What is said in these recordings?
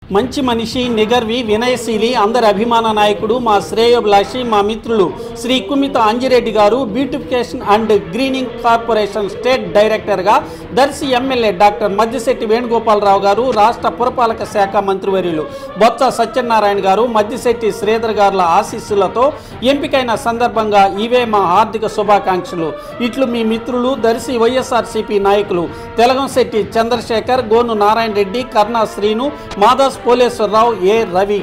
మంచి మనిషి, నిగర్వి, వినయశీలి, అందరి అభిమాన నాయకుడు, మా శ్రేయోభిలాషి, మా మిత్రులు శ్రీ కుమ్మిత అంజిరెడ్డి గారు beautification and greening corporation state డైరెక్టర్గా దర్శి ఎమ్మెల్యే డాక్టర్ మద్దిశెట్టి వేణుగోపాలరావు గారు, రాష్ట్ర పురపాలక శాఖ మంత్రివర్యులు బొత్స సత్యనారాయణ గారు, మద్దిశెట్టి శ్రీధర్ గారుల ఆశీస్సులతో ఎంపికైన సందర్భంగా ఇవే మా హార్దిక శుభాకాంక్షలు. ఇట్లు మీ మిత్రులు దర్శి వైఎస్ఆర్సీపీ నాయకులు తెలగంశెట్టి చంద్రశేఖర్, గోను నారాయణ రెడ్డి, కర్ణా శ్రీను, మాదాస్ పోలేశ్వరరావు, ఏ రవి.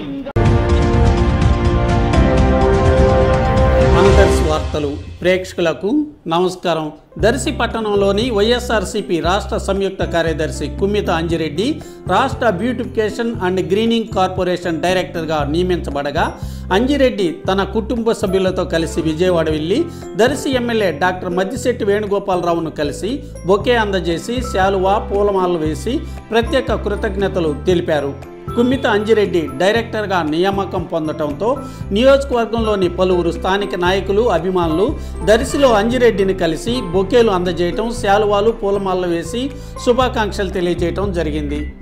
దర్శి వార్తలు ప్రేక్షకులకు నమస్కారం. దర్శి పట్టణంలోని వైఎస్ఆర్సీపీ రాష్ట్ర సంయుక్త కార్యదర్శి కుమ్మిత అంజిరెడ్డి రాష్ట్ర బ్యూటిఫికేషన్ అండ్ గ్రీనింగ్ కార్పొరేషన్ డైరెక్టర్గా నియమించబడగా, అంజిరెడ్డి తన కుటుంబ సభ్యులతో కలిసి విజయవాడ వెళ్లి దర్శి ఎమ్మెల్యే డాక్టర్ మద్దిశెట్టి వేణుగోపాలరావును కలిసి బొకే అందజేసి శాలువా, పూలమాలలు వేసి ప్రత్యేక కృతజ్ఞతలు తెలిపారు. కుమ్మిత అంజిరెడ్డి డైరెక్టర్గా నియామకం పొందడంతో నియోజకవర్గంలోని పలువురు స్థానిక నాయకులు, అభిమానులు దర్శిలో అంజిరెడ్డిని కలిసి బొకేలు అందజేయటం, శాలువాలు, పూలమాలలు వేసి శుభాకాంక్షలు తెలియజేయటం జరిగింది.